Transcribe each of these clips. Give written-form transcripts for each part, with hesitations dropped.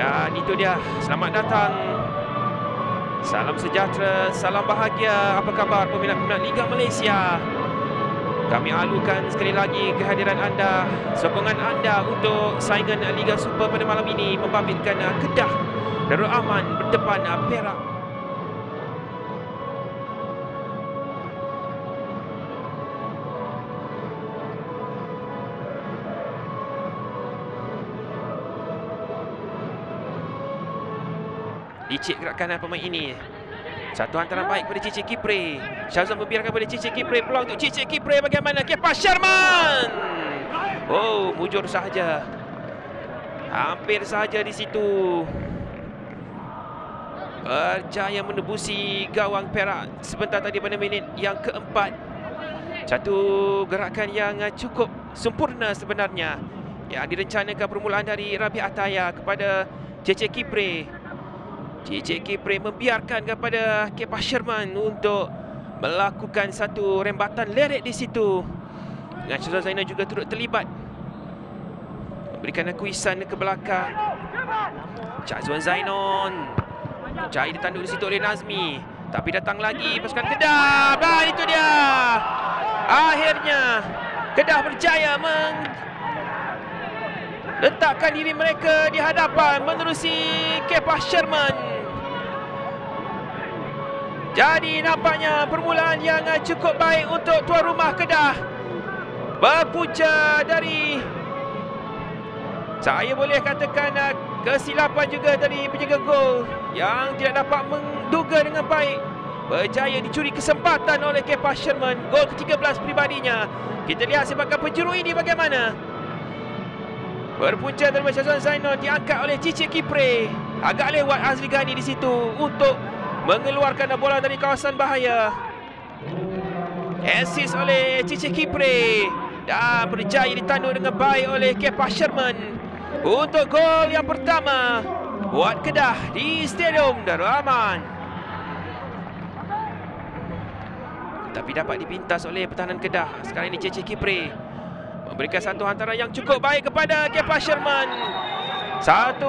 Dan itu dia, selamat datang. Salam sejahtera, salam bahagia. Apa khabar peminat-peminat Liga Malaysia? Kami alukan sekali lagi kehadiran anda, sokongan anda untuk saingan Liga Super pada malam ini, membabitkan Kedah Darul Aman berdepan Perak. Licik gerakan pemain ini. Satu hantaran baik pada Cicik Kipre. Syazwan membiarkan pada Cicik Kipre. Peluang untuk Cicik Kipre bagaimana? Kepa Sherman. Oh, mujur sahaja. Hampir sahaja di situ. Berjaya menebusi gawang Perak sebentar tadi pada minit yang keempat. Satu gerakan yang cukup sempurna sebenarnya, yang direncanakan permulaan dari Rabi Ataya kepada Cicik Kipre. Cicik Kipre membiarkan kepada Kepa Sherman untuk melakukan satu rembatan lerek di situ. Dan Syazwan Zainal juga turut terlibat, memberikan kuisan ke belakang. Syazwan Zainal cari ditanduk di situ oleh Nazmi, tapi datang lagi pasukan Kedah. Dan itu dia, akhirnya Kedah berjaya letakkan diri mereka di hadapan menerusi Kepa Sherman. Jadi nampaknya permulaan yang cukup baik untuk tuan rumah Kedah. Berpunca dari, saya boleh katakan, kesilapan juga dari penjaga gol yang tidak dapat menduga dengan baik. Berjaya dicuri kesempatan oleh Kepa Sherman. Gol ke-13 pribadinya. Kita lihat sebagai penjuru ini bagaimana. Berpunca dari Syazwan Zainal, diangkat oleh Cicik Kipre. Agak lewat Azri Ghani di situ untuk mengeluarkan bola dari kawasan bahaya. Assist oleh Cicik Kipre dan berjaya ditanduk dengan baik oleh Kepa Sherman untuk gol yang pertama buat Kedah di Stadium Darul Aman. Tapi dapat dipintas oleh pertahanan Kedah. Sekarang ini Cicik Kipre memberikan satu hantaran yang cukup baik kepada Kepa Sherman. Satu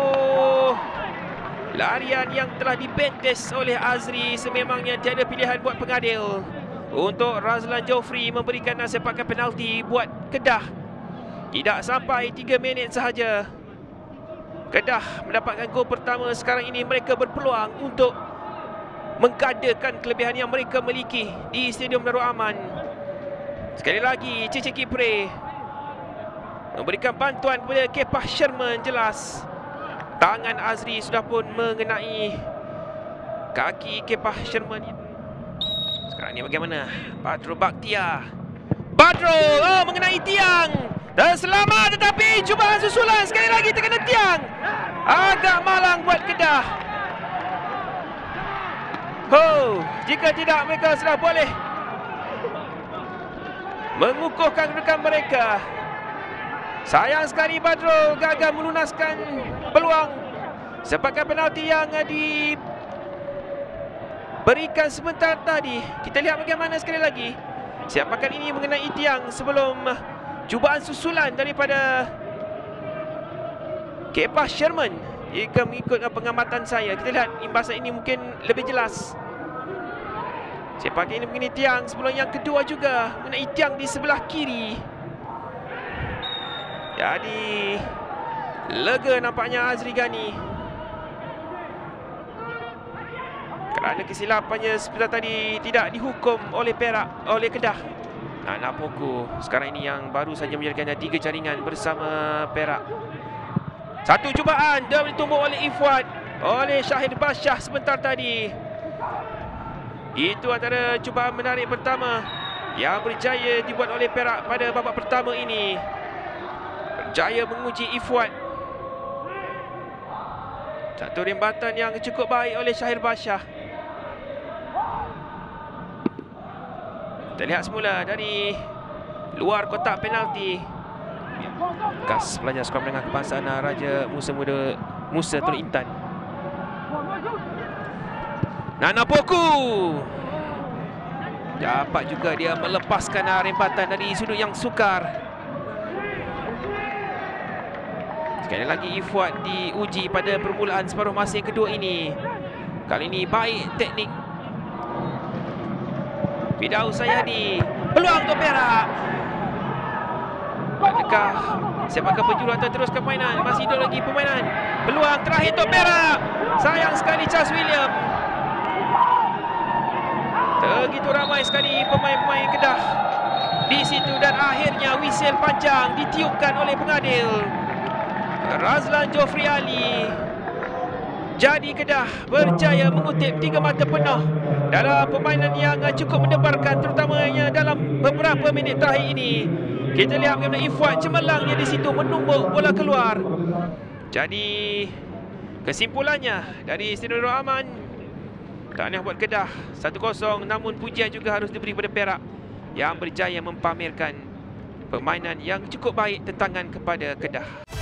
larian yang telah dibentes oleh Azri. Sememangnya tiada pilihan buat pengadil untuk Razlan Jofri memberikan sepakan penalti buat Kedah. Tidak sampai 3 minit sahaja Kedah mendapatkan gol pertama. Sekarang ini mereka berpeluang untuk menggadakan kelebihan yang mereka miliki di Stadium Darul Aman. Sekali lagi Cicik Kipre memberikan bantuan kepada Kepa Sherman. Jelas tangan Azri sudah pun mengenai kaki Kepa Sherman. Sekarang ni bagaimana? Badrul Bakhtiar. Badrul, oh, mengenai tiang dan selamat, tetapi cubaan susulan sekali lagi terkena tiang. Agak malang buat Kedah. Oh, jika tidak mereka sudah boleh mengukuhkan kedudukan mereka. Sayang sekali Badrul gagal melunaskan peluang sepakan penalti yang diberikan sebentar tadi. Kita lihat bagaimana sekali lagi. Sepakan ini mengenai tiang sebelum cubaan susulan daripada Kepa Sherman. Jika mengikut pengamatan saya, kita lihat imbasan ini mungkin lebih jelas. Sepakan ini mengenai tiang sebelum yang kedua juga mengenai tiang di sebelah kiri. Jadi lega nampaknya Azri Ghani kerana kesilapannya sebentar tadi tidak dihukum oleh Perak, oleh Kedah. Anak Poku sekarang ini yang baru saja menjadikan 3 jaringan bersama Perak. Satu cubaan dah ditumbuk oleh Ifwat, oleh Syahir Basyah sebentar tadi. Itu antara cubaan menarik pertama yang berjaya dibuat oleh Perak pada babak pertama ini. Berjaya menguji Ifwat. Satu rembatan yang cukup baik oleh Syahir Basyah. Kita lihat semula dari luar kotak penalti. Bekas pelajar sekolah menengah kebangsaan Raja Musa Muda Musa Tun Intan. Nana Poku dapat juga dia melepaskan rembatan dari sudut yang sukar. Sekali lagi Ifuad diuji pada permulaan separuh masa yang kedua ini. Kali ini baik teknik Firdaus Sayadi. Peluang untuk Perak. Adakah sepakan penjurutan teruskan permainan? Masih hidup lagi permainan. Peluang terakhir untuk Perak. Sayang sekali Charles William. Begitu ramai sekali pemain-pemain Kedah di situ dan akhirnya whistle panjang ditiupkan oleh pengadil. Razlan Jofri Ali. Jadi Kedah berjaya mengutip 3 mata penuh dalam permainan yang cukup mendebarkan, terutamanya dalam beberapa minit terakhir ini. Kita lihat bagaimana Ifuad cemerlangnya di situ menumbuk bola keluar. Jadi kesimpulannya dari Siti Nurul Aman, tahniah buat Kedah 1-0, namun pujian juga harus diberi pada Perak yang berjaya mempamerkan permainan yang cukup baik tentangan kepada Kedah.